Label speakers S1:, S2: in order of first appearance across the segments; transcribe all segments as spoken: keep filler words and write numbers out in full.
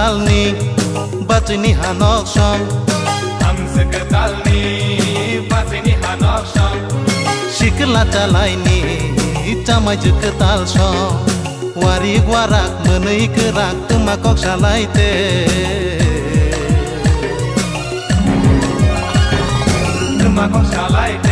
S1: talni batini hanok sham
S2: hamze talni batini hanok sham
S1: shikla talaini tamai tal sham wari warak menei kerak temakok salaite
S2: temakok salaite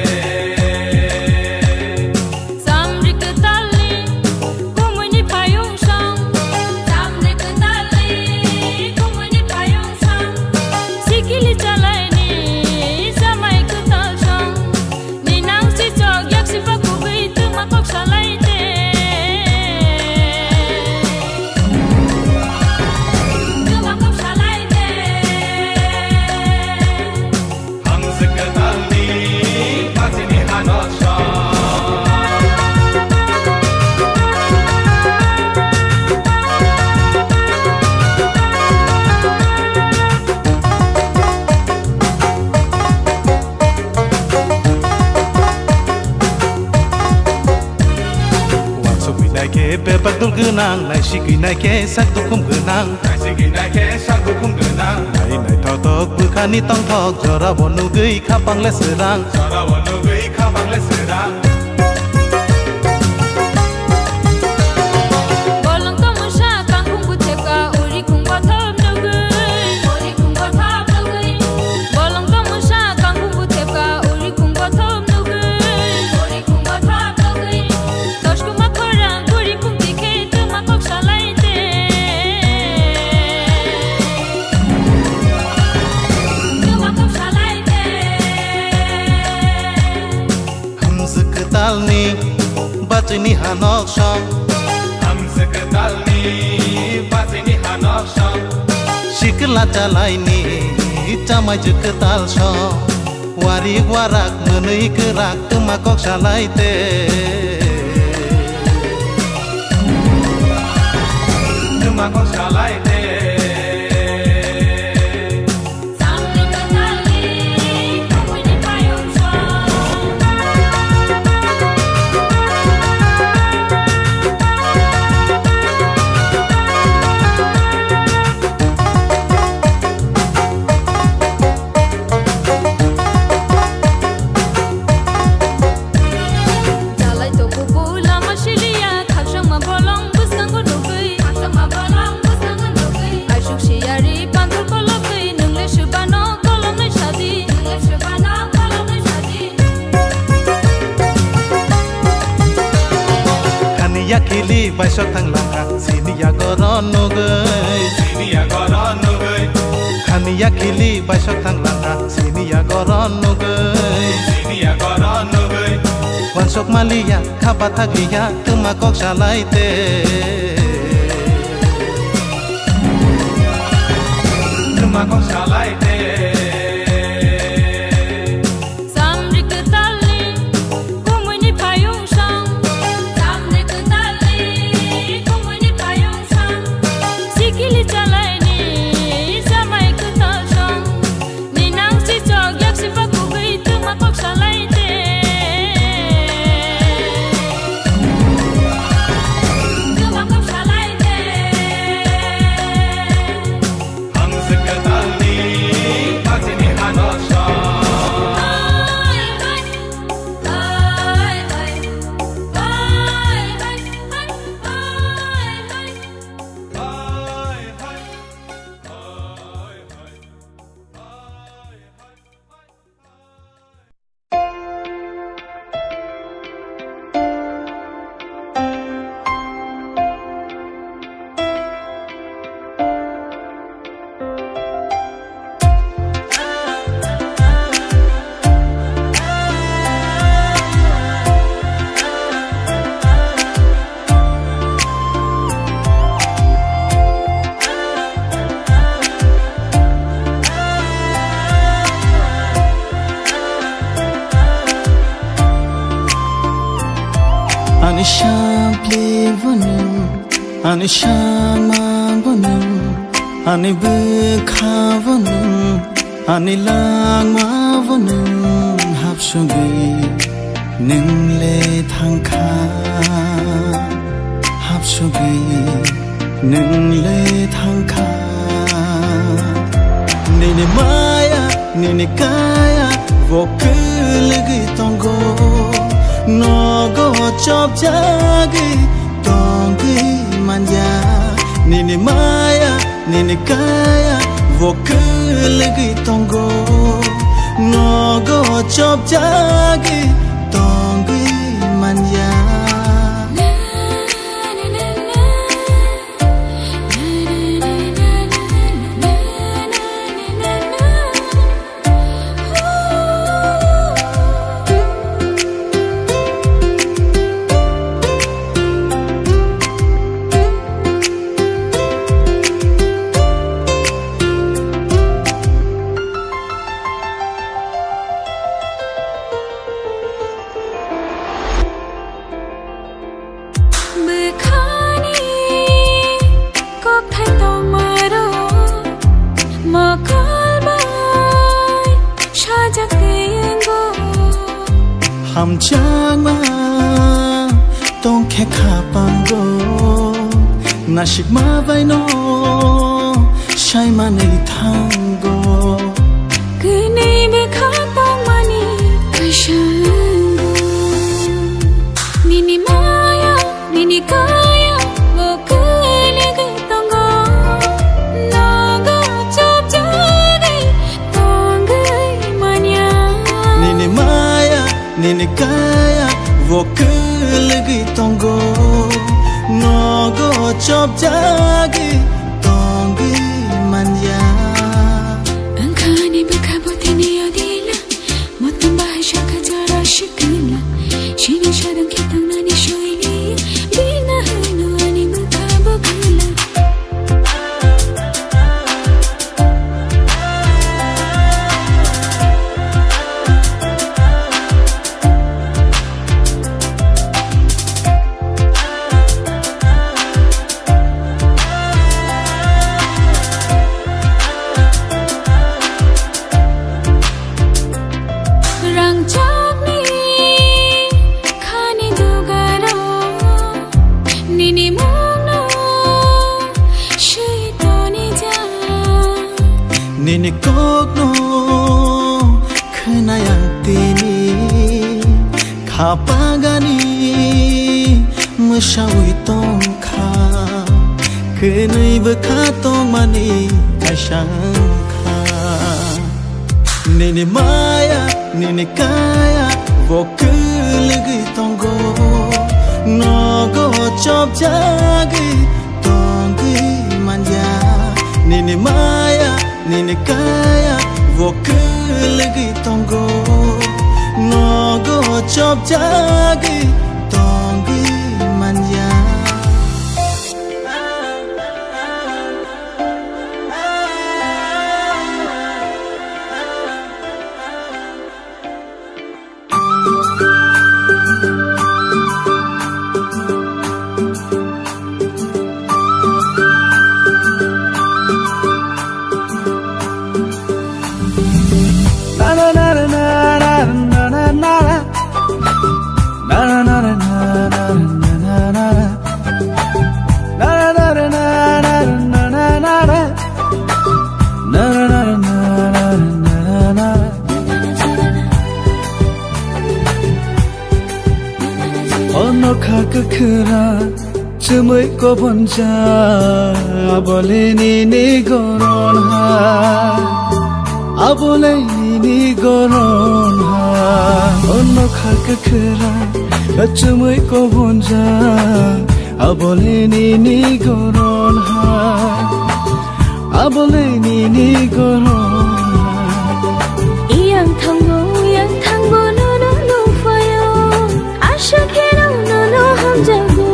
S1: bepak dul genang nai sigi nai ke sak dukum genang
S2: nai sigi nai ke sak dukum genang
S1: nai nai thok tok bukhani tong thok jora bonu gei khapang le serang
S2: jora bonu gei khapang le serang
S3: bolong to musha kang kum bu theka uri kum ba thap no gei uri kum ba thap no gei bolong to musha kang kum bu theka uri kum ba thap no gei uri kum ba thap no gei tosh kum ma khora
S1: talni batini hanok sham
S2: hamze talni batini hanok sham
S1: shikla talaini tamai tal sham wari warak menei kerak temakok salaite
S2: temakok salaite
S1: yakili baisok thang langka sini ya goron no gei
S2: sini ya goron no gei
S1: khani yakili baisok thang langka sini ya goron no gei
S2: sini ya goron no gei
S1: wansok malia khapa thagia temakok salaite
S2: temakok salaite
S4: Ani shample vonum, ani shamang vonum, ani bekha vonum, ani langma vonum, hapsugi ningle thangkha, hapsugi ningle thangkha. Nini maya, nini kaya, vokulgi tongo. Nogo chop jagi, tongi manja. Nini maya, nini kaya, vokulgi tongo. Nogo chop jagi, tongi manja. Ham chang ma tong khe kha pango nashik ma vai no shai ma nei thango
S3: kene be kha tong mani kashango nini maya nini kaya wo kele ge tongo naga chop jage tonge manya
S4: nini maya nini kaya vokulgi tongo nogo chop jagi tongi manja
S3: ankani bakabote ne odila motum bahasha kajara shikila shini shadam kitang nani shoili bina hanu ani bakabokila
S4: Nini kokno khenayang tini khapagani mushawi tong kha khenai bakha tong mani kaishang kha Nini maya nini kaya vokulgi tongo nogo chop jagi tongi manja Nini maya nini kaya vokulgi tongo nogo chop jagi tongi manja Kakra chumui ko bonja abole ni ni goron ha abole ni ni goron ha onno kakra chumui ko bonja abole ni ni goron ha abole ni ni goron ha
S3: iyang thango yang thango no no no fayo asha kero no no ham jago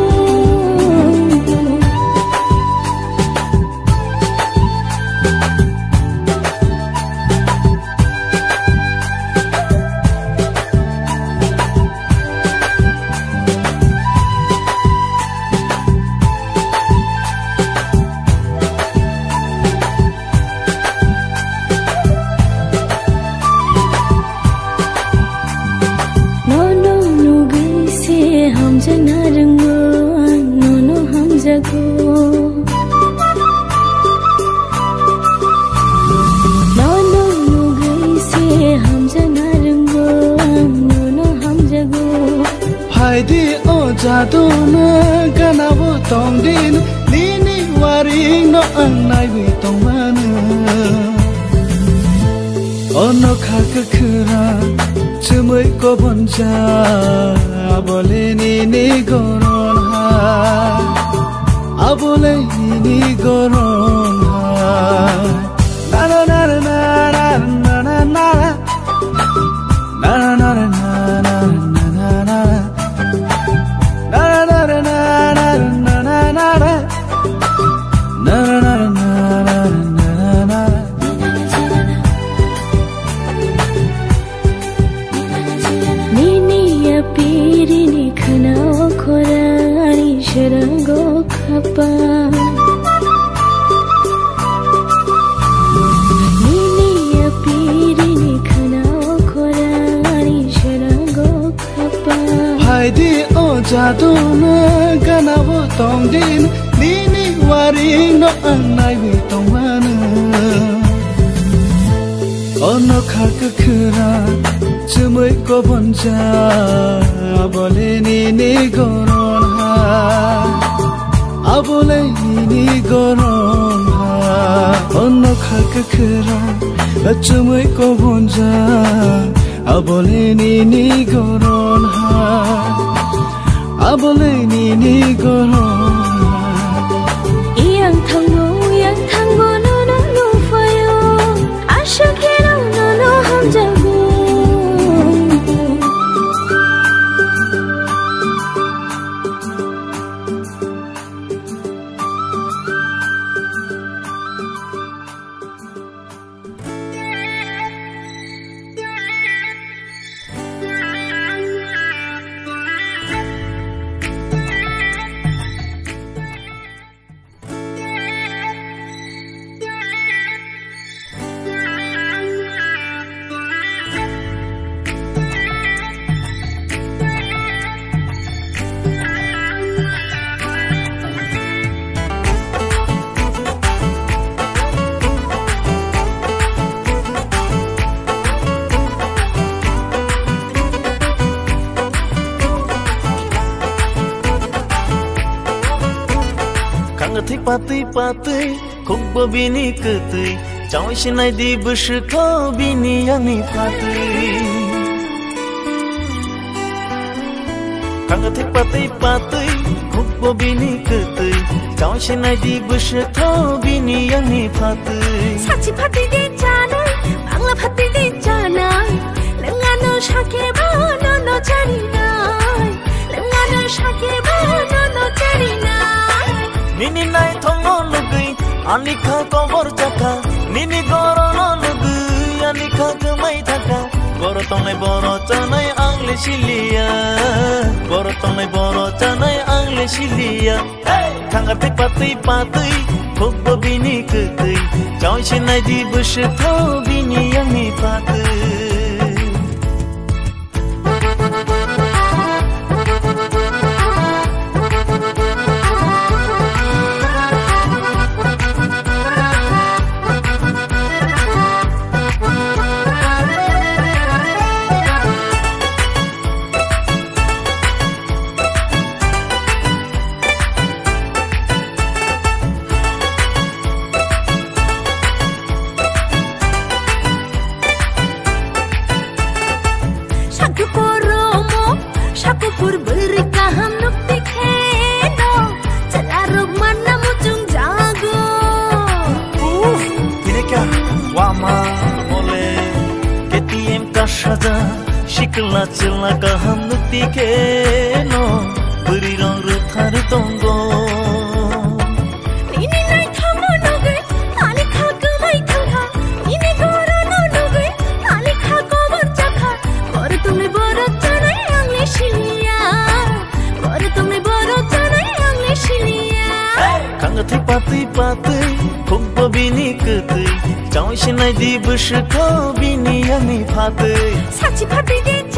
S4: jaduna ganawo tongdin lini waring no anai wi tongmana ono khak khura chumui ko bonja abole ni ni goron ha abole ni ni goron ha na na na na na na na na na na na
S3: Sharango khapa nini apiri ni khana khorani sharango khapa
S4: haidi o jaduna ganawo tongdin nini waring no anai wi tongmana ono khak khura chumui ko bonja abole ni ni goron ha abole ni ni goron ha ono khak khura chumui ko bonja abole ni ni goron ha abole ni ni goron ha
S3: iyang thangbo yang thangbo no no no fayo ashake no no no hamjago
S5: Thik patui patui khukbo bini kutui chawai shinai di bush ko bini yani patui Kang thik patui patui khukbo bini kutui chawai shinai di bush ko bini yani patui
S3: Sachi patui di jana bangla patui di jana lengano shake ba no no jarina lengano shake ba no no jarina
S5: Nini nai thongo lugui anikha kobor chaka nini gorono lugui anikha kamai thaka goro tongai boro chanai angle silia goro tongai boro chanai angle silia thanga thik patui patui khukbo bini kutui chawai shinai di bush tho bini yani patui Saja shikla chila ka ham nukti ke no buri rong ruthar tongo
S3: Nini nai thangno noge ali kha kamai thanga nini goro no noge ali kha kobar chakha bor tumne boro chanai angle shilia bor tumne boro chanai angle shilia
S5: Kang thik patui patui khukbo bini kutui chawai shinai di bush ko bini yani patui
S3: Sachi patui di